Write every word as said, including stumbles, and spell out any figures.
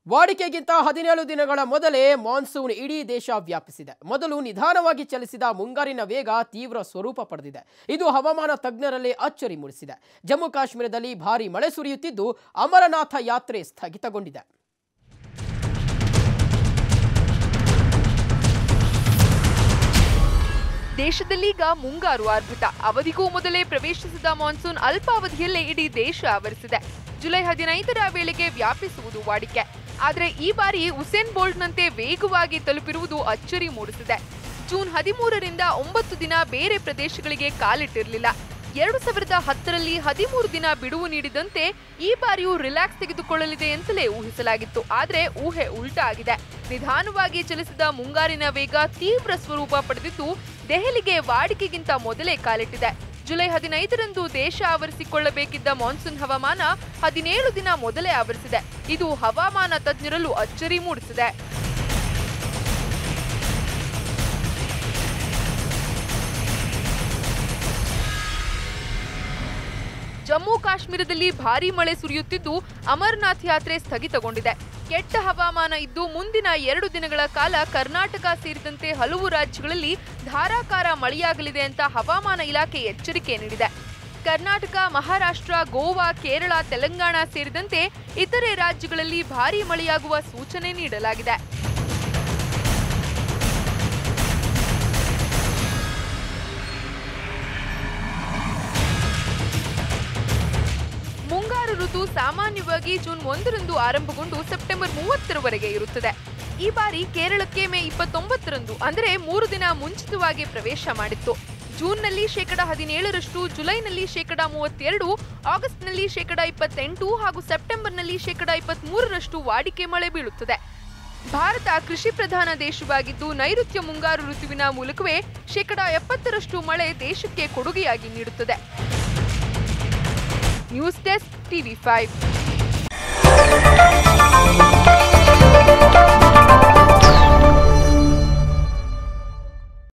ವಾಡಿಕೆಗಿಂತ ಹದಿನೇಳು ದಿನಗಳ ಮೊದಲೇ ಮಾನ್ಸೂನ್ ಇಡೀ ದೇಶ ವ್ಯಾಪಿಸಿದೆ. ಮೊದಲು ನಿಧಾನವಾಗಿ ಚಲಿಸಿದ ಮುಂಗಾರಿನ ವೇಗ ತೀವ್ರ ಸ್ವರೂಪ ಪಡೆದಿದೆ. ಇದು ಹವಾಮಾನ ತಜ್ಞರಲ್ಲಿ ಅಚ್ಚರಿ ಮೂಡಿಸಿದೆ. ಜಮ್ಮು ಕಾಶ್ಮೀರದಲ್ಲಿ ಭಾರೀ ಮಳೆ ಸುರಿಯುತ್ತಿದ್ದು ಅಮರನಾಥ ಯಾತ್ರೆ ಸ್ಥಗಿತಗೊಂಡಿದೆ. ದೇಶದಲ್ಲೀಗ ಮುಂಗಾರು ಆರ್ಭಟ. ಅವಧಿಗೂ ಮೊದಲೇ ಪ್ರವೇಶಿಸಿದ ಮಾನ್ಸೂನ್ ಅಲ್ಪಾವಧಿಯಲ್ಲೇ ಇಡೀ ದೇಶ ಆವರಿಸಿದೆ. ಜುಲೈ ಹದಿನೈದರ ವೇಳೆಗೆ ವ್ಯಾಪಿಸುವುದು ವಾಡಿಕೆ. ಆದರೆ ಈ ಬಾರಿ ಉಸೇನ್ ಬೋಲ್ಟ್ನಂತೆ ವೇಗವಾಗಿ ತಲುಪಿರುವುದು ಅಚ್ಚರಿ ಮೂಡಿಸಿದೆ. ಜೂನ್ ಹದಿಮೂರರಿಂದ ಒಂಬತ್ತು ದಿನ ಬೇರೆ ಪ್ರದೇಶಗಳಿಗೆ ಕಾಲಿಟ್ಟಿರಲಿಲ್ಲ. ಎರಡು ಸಾವಿರದ ಹತ್ತರಲ್ಲಿ ಹದಿಮೂರು ದಿನ ಬಿಡುವು ನೀಡಿದಂತೆ ಈ ಬಾರಿಯೂ ರಿಲ್ಯಾಕ್ಸ್ ತೆಗೆದುಕೊಳ್ಳಲಿದೆ ಅಂತಲೇ ಊಹಿಸಲಾಗಿತ್ತು. ಆದರೆ ಊಹೆ ಉಲ್ಟಾ ಆಗಿದೆ. ನಿಧಾನವಾಗಿ ಚಲಿಸಿದ ಮುಂಗಾರಿನ ವೇಗ ತೀವ್ರ ಸ್ವರೂಪ ಪಡೆದಿದ್ದು ದೆಹಲಿಗೆ ವಾಡಿಕೆಗಿಂತ ಮೊದಲೇ ಕಾಲಿಟ್ಟಿದೆ. ಜುಲೈ ಹದಿನೈದರಂದು ದೇಶ ಆವರಿಸಿಕೊಳ್ಳಬೇಕಿದ್ದ ಮಾನ್ಸೂನ್ ಹವಾಮಾನ ಹದಿನೇಳು ದಿನ ಮೊದಲೇ ಆವರಿಸಿದೆ. ಇದು ಹವಾಮಾನ ತಜ್ಞರಲ್ಲೂ ಅಚ್ಚರಿ ಮೂಡಿಸಿದೆ. ಜಮ್ಮು ಕಾಶ್ಮೀರದಲ್ಲಿ ಭಾರೀ ಮಳೆ ಸುರಿಯುತ್ತಿದ್ದು ಅಮರನಾಥ್ ಯಾತ್ರೆ ಸ್ಥಗಿತಗೊಂಡಿದೆ. ಕೆಟ್ಟ ಹವಾಮಾನ ಇದ್ದು ಮುಂದಿನ ಎರಡು ದಿನಗಳ ಕಾಲ ಕರ್ನಾಟಕ ಸೇರಿದಂತೆ ಹಲವು ರಾಜ್ಯಗಳಲ್ಲಿ ಧಾರಾಕಾರ ಮಳೆಯಾಗಲಿದೆ ಅಂತ ಹವಾಮಾನ ಇಲಾಖೆ ಎಚ್ಚರಿಕೆ ನೀಡಿದೆ. ಕರ್ನಾಟಕ, ಮಹಾರಾಷ್ಟ್ರ, ಗೋವಾ, ಕೇರಳ, ತೆಲಂಗಾಣ ಸೇರಿದಂತೆ ಇತರೆ ರಾಜ್ಯಗಳಲ್ಲಿ ಭಾರೀ ಮಳೆಯಾಗುವ ಸೂಚನೆ ನೀಡಲಾಗಿದೆ. ಮುಂಗಾರು ಋತು ಸಾಮಾನ್ಯವಾಗಿ ಜೂನ್ ಒಂದರಂದು ಆರಂಭಗೊಂಡು ಸೆಪ್ಟೆಂಬರ್ ಮೂವತ್ತರವರೆಗೆ ಇರುತ್ತದೆ. ಈ ಬಾರಿ ಕೇರಳಕ್ಕೆ ಮೇ ಇಪ್ಪತ್ತೊಂಬತ್ತರಂದು ಅಂದರೆ ಮೂರು ದಿನ ಮುಂಚಿತವಾಗಿ ಪ್ರವೇಶ ಮಾಡಿತ್ತು. ಜೂನ್ನಲ್ಲಿ ಶೇಕಡ ಹದಿನೇಳರಷ್ಟು, ಜುಲೈನಲ್ಲಿ ಶೇಕಡ ಮೂವತ್ತೆರಡು, ಆಗಸ್ಟ್ನಲ್ಲಿ ಶೇಕಡ ಇಪ್ಪತ್ತೆಂಟು ಹಾಗೂ ಸೆಪ್ಟೆಂಬರ್ನಲ್ಲಿ ಶೇಕಡ ಇಪ್ಪತ್ಮೂರರಷ್ಟು ವಾಡಿಕೆ ಮಳೆ ಬೀಳುತ್ತದೆ. ಭಾರತ ಕೃಷಿ ಪ್ರಧಾನ ದೇಶವಾಗಿದ್ದು ನೈಋತ್ಯ ಮುಂಗಾರು ಋತುವಿನ ಮೂಲಕವೇ ಶೇಕಡ ಎಪ್ಪತ್ತರಷ್ಟು ಮಳೆ ದೇಶಕ್ಕೆ ಕೊಡುಗೆಯಾಗಿ ನೀಡುತ್ತದೆ. News desk TV five.